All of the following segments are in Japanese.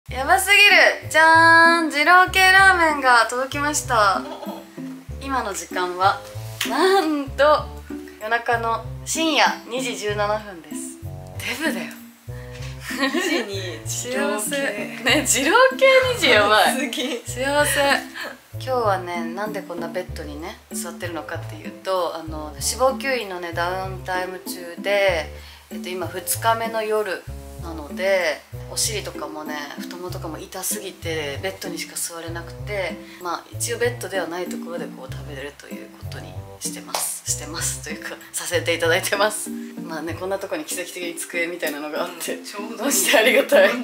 やばすぎる。じゃーん、二郎系ラーメンが届きました。今の時間はなんと夜中の深夜2時17分です。デブだよ。 2時に幸せね、二郎系2時やばい。幸せ。今日はね、なんでこんなベッドにね座ってるのかっていうと、脂肪吸引のねダウンタイム中で、今2日目の夜なので、お尻とかもね太ももとかも痛すぎてベッドにしか座れなくて、まあ一応ベッドではないところでこう食べれるということにしてますというか、させていただいてます。まあね、こんなとこに奇跡的に机みたいなのがあって、どうしてありがたい。はい、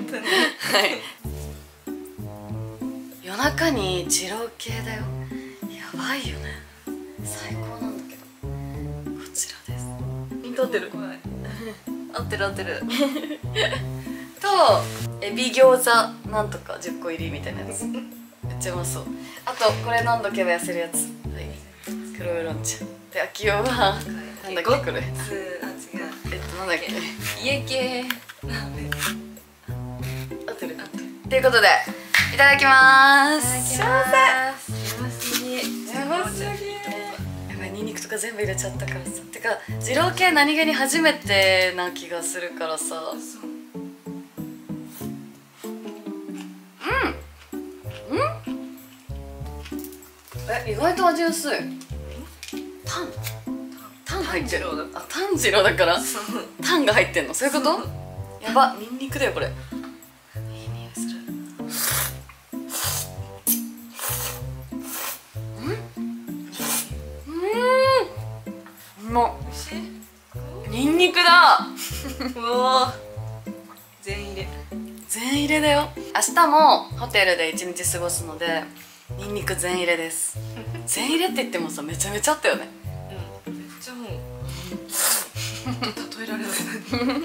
夜中に二郎系だよ。やばいよね。最高なんだけど、こちらです。ピント合ってる？合ってる合ってる。とエビ餃子なんとか10個入りみたいなやつ、めっちゃうまそう。あとこれ飲んどけば痩せるやつ、はい、黒ウーロン茶で、秋代はなんだっけこれ、なんだっけ、家系ラーメン、合ってるということでいただきます。幸せ。やばすぎ、やばすぎ。やばい、ニンニクとか全部入れちゃったからさ。てか二郎系何気に初めてな気がするからさ。意外と味薄い。タン入ってる。あ、炭治郎だからタンが入ってんの、そういうこと？やば、ニンニクだよこれ。いい匂いする。うまっ。ニンニクだ。うわ、 全入れ。 全入れだよ。明日もホテルで1日過ごすので、ニンニク全入れです。全入れって言ってもさ、めちゃめちゃあったよね。 うん、めっちゃもう例えられない。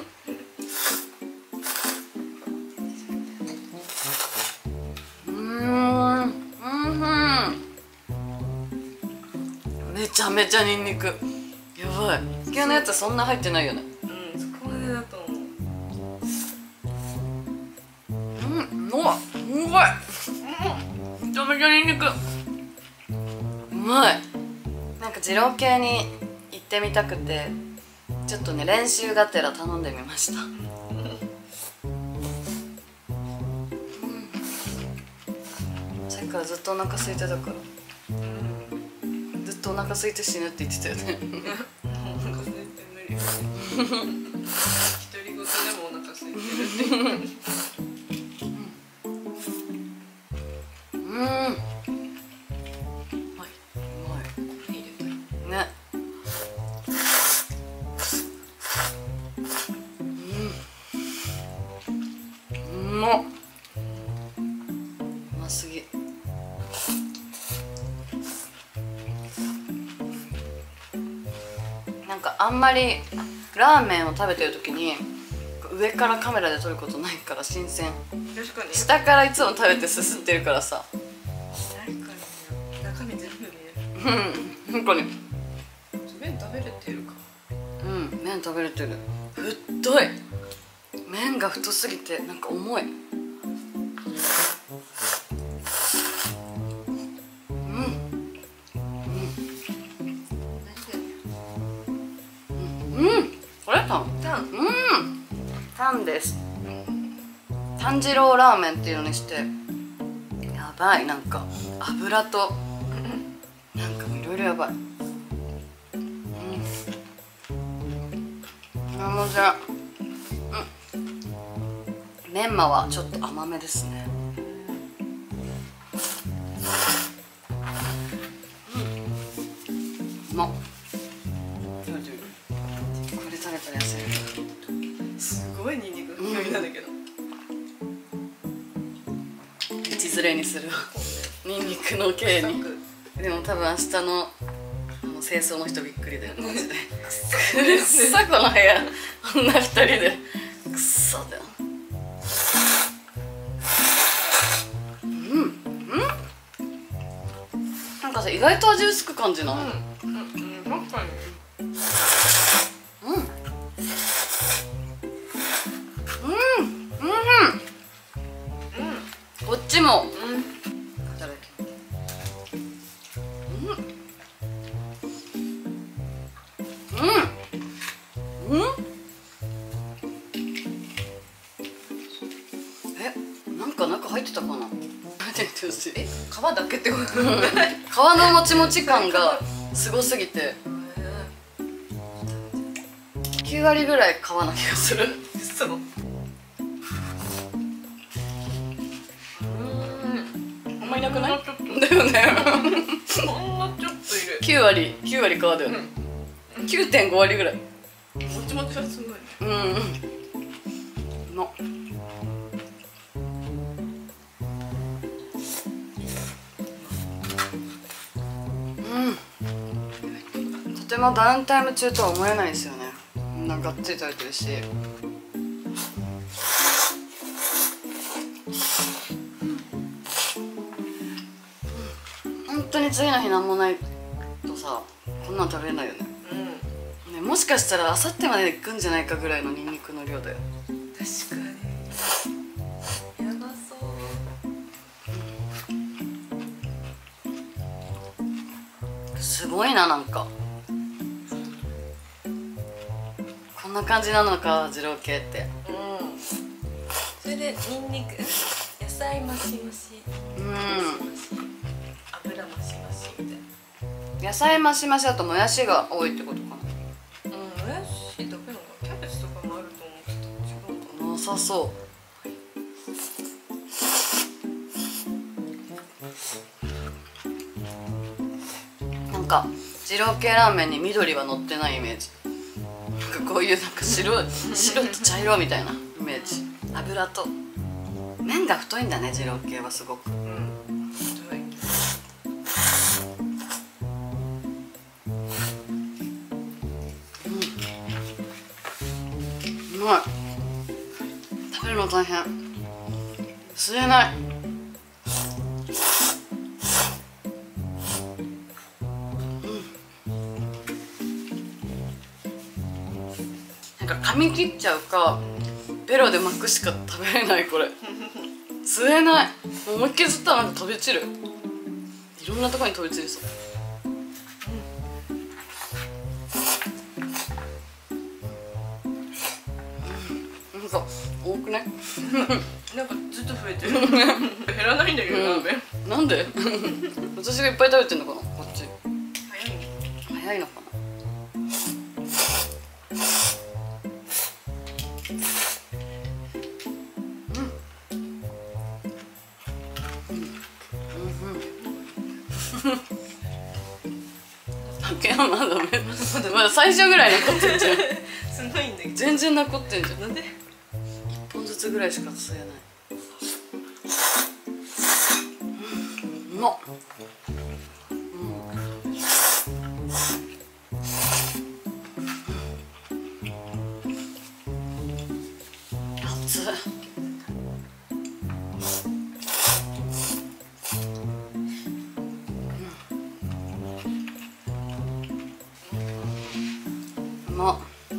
めちゃめちゃニンニクやばい。好きなやつはそんな入ってないよね。 うん、そこまでだと思う。 うわ、うまい。めちゃめちゃニンニクうまい。なんか二郎系に行ってみたくて、ちょっとね練習がてら頼んでみました。さっきからずっとお腹空いてたから、ずっとお腹空いて死ぬって言ってたよね。 お腹空いて無理。独り言でもお腹空いてるって。 うますぎ。なんかあんまりラーメンを食べてる時に上からカメラで撮ることないから新鮮。 確かに下からいつも食べてすすってるからさ。 中身全部見えうん、なんかね、 麺食べれてるか。 うん、麺食べれてる。太い。麺が太すぎてなんか重い。これタンです。炭治郎ラーメンっていうのにして、やばい。なんか油となんかもいろいろやばい。メンマはちょっと甘めですね。うまっ。これ食べたら痩せる。 すごいニンニクの匂いなんだけど。 道連れにするわ。ニンニクの系に。でも多分明日の清掃の人びっくりだよマジで。くっさこの部屋、女2人でくっさだよ。なんかさ、意外と味薄く感じない？ 確かに。 こっちも。なんか中入ってたかな。食べてみてほしい。 皮だけってこと？ 皮のもちもち感がすごすぎて9割ぐらい皮な気がする。 そう。 あんまいなくない？だよね。 ほんのちょっといる。 9割皮だよね。9.5 割ぐらい。 もちもちはすごい。 の。とてもダウンタイム中とは思えないですよね。なんかがっつり食べてるし。本当に次の日なんもないとさ、こんなん食べれないよね。ね、もしかしたらあさってまでいくんじゃないかぐらいのニンニクの量だよ。 確かに。やばそう。 すごいな、なんか。こんな感じなのか、二郎系って。 それでニンニク、野菜マシマシ。油マシマシみたいな。 野菜マシマシだともやしが多いってことかな。 もやしだけなのか、キャベツとかもあると思ってた。違うかな。 なさそう。なんか二郎系ラーメンに緑は乗ってないイメージ。なんかこういうなんか白と茶色みたいなイメージ。油と麺が太いんだね、二郎系はすごく。 太い。 うまい。食べるの大変。吸えない。なんか噛み切っちゃうかベロで巻くしか食べれない。これ吸えない。思いっきり吸ったらなんか飛び散る。いろんなところに飛び散りそう。なんか多くない？ なんかずっと増えてる。減らないんだけど、ラーメン。 なんで？私がいっぱい食べてんのかな、こっち。早いのかな。まだ最初ぐらい残ってんじゃん。 すごいんだけど。 全然残ってんじゃん。 なんで 1本ずつぐらいしか吸えない。うまっ。熱い。うまっ。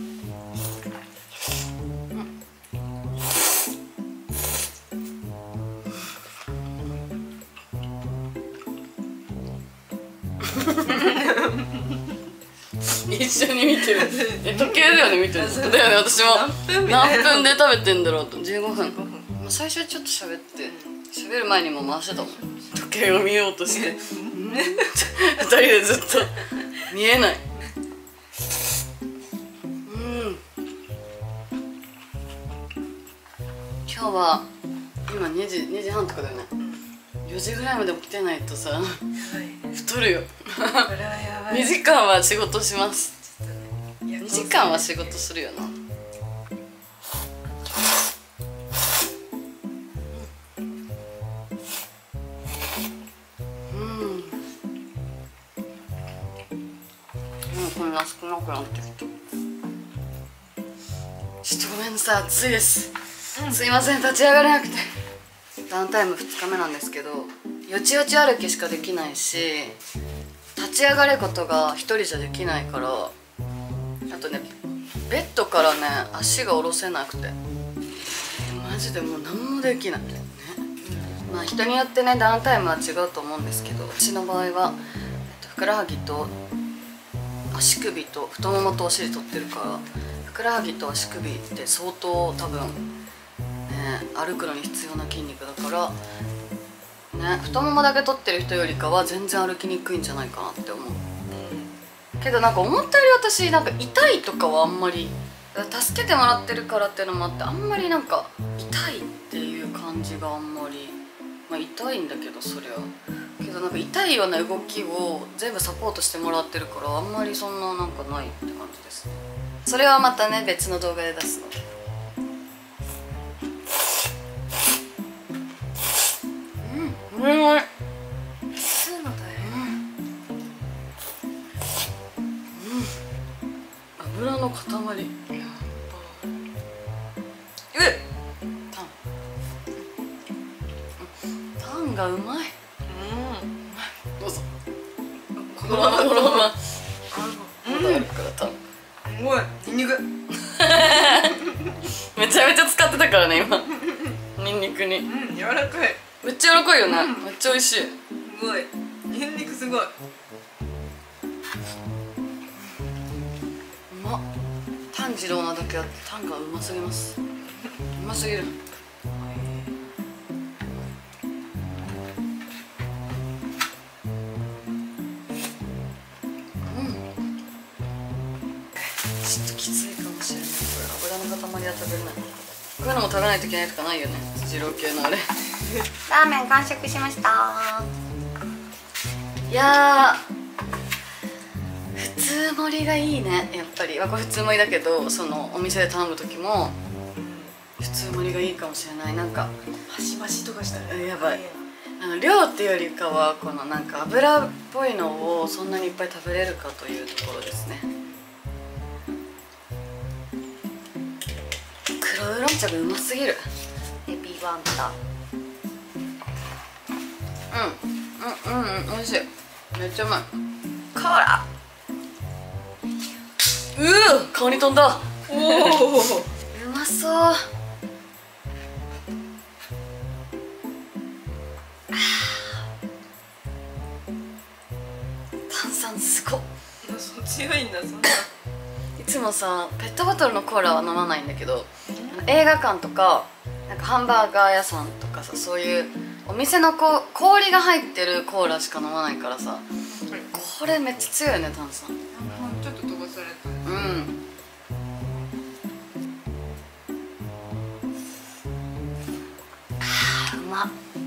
一緒に見てる。時計だよね、見てる。だよね、私も何分で食べてんだろうと。15分。最初ちょっと喋って喋る前にも回してたもん。時計を見ようとして2人でずっと見えない。今日は今2時半とかだよね。4時ぐらいまで起きてないとさ太るよ。2時間は仕事します。2時間は仕事するよな。これが少なくなってきた。ちょっとごめんなさい、暑いです。すいません、立ち上がれなくて。ダウンタイム2日目なんですけど、よちよち歩きしかできないし、立ち上がることが一人じゃできないから、あとね、ベッドからね足が下ろせなくて、マジでもう何もできないね。 まあ人によってねダウンタイムは違うと思うんですけど、私の場合は、ふくらはぎと足首と太ももとお尻取ってるから、ふくらはぎと足首って相当多分ね歩くのに必要な筋肉だからね、太ももだけ取ってる人よりかは全然歩きにくいんじゃないかなって思う。けどなんか思ったより私なんか痛いとかはあんまり、助けてもらってるからっていうのもあって、あんまりなんか痛いっていう感じがあんまり、まあ痛いんだけどそりゃけどなんか痛いような動きを全部サポートしてもらってるからあんまりそんななんかないって感じですね。それはまたね別の動画で出すので。これは吸うの大変。 油の塊。タンがうまい。どうぞ。このまままだあるからタン。 すごいニンニク。 めちゃめちゃ使ってたからね今。ニンニクに。 柔らかい。 めっちゃ柔らかいよね。めっちゃ美味しい。 すごい。ニンニクすごい。 炭治郎なだけあってタンがうますぎます。うますぎる。ちょっときついかもしれない。これ油の塊は食べれない。こういうのも食べないといけないとかないよね。二郎系のあれ。ラーメン完食しました。いや普通盛りがいいねやっぱり。これ普通盛りだけど、そのお店で頼む時も普通盛りがいいかもしれない。なんかマシマシとかしたらやばい。量っていうよりかはこのなんか油っぽいのをそんなにいっぱい食べれるかというところですね。黒ウーロン茶がうますぎる。エビワンタ。美味しい。めっちゃうまい。コーラ。顔に飛んだ。 おお。 うまそう。炭酸すごっ。 強いんだそんな。 いつもさペットボトルのコーラは飲まないんだけど、映画館とかなんかハンバーガー屋さんとかさ、そういうお店の氷が入ってるコーラしか飲まないからさ、これめっちゃ強いよね炭酸。 ちょっと飛ばされた。 うまっ。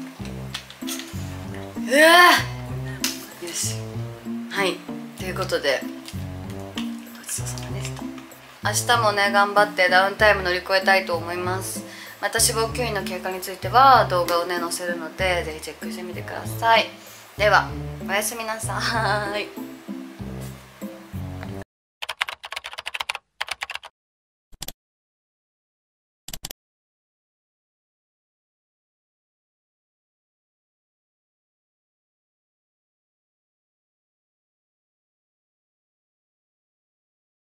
よし。はいということでごちそうさまでした。明日もね頑張ってダウンタイム乗り越えたいと思います。また脂肪吸引の経過については動画をね載せるのでぜひチェックしてみてください。ではおやすみなさい。